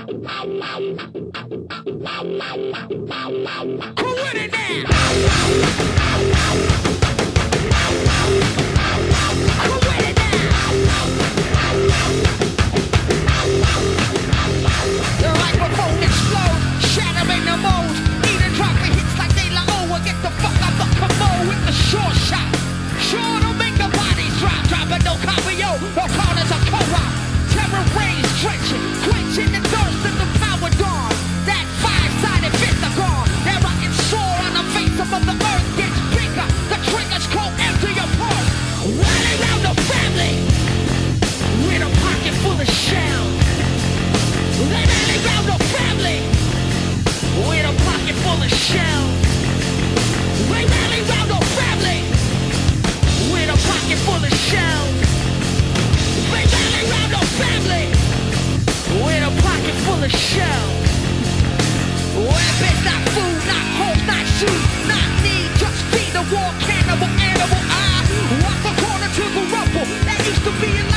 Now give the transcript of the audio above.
Who with it now? Who with it now? The microphone explode, shattering the mold. Need a drop of hits like De La O. Get the fuck out the commode with the short shot. Sure to make the bodies drop. Dropping no copio, no corners of co-op. Terror rays drenching, quenching the thirst of the power dawn. That five-sided pentagon, that rocket sword on the face of the earth gets bigger. The triggers go empty your pulse. Running around the family with a pocket full of shells. They rally around the family with a pocket full of shells. They rally around the family with a pocket full of shells. They rally around the family with a pocket full of shells. Weapons, not food, not hope, not shoes, not need, just feed the war cannibal animal. I walk the corner to the rubble that used to be in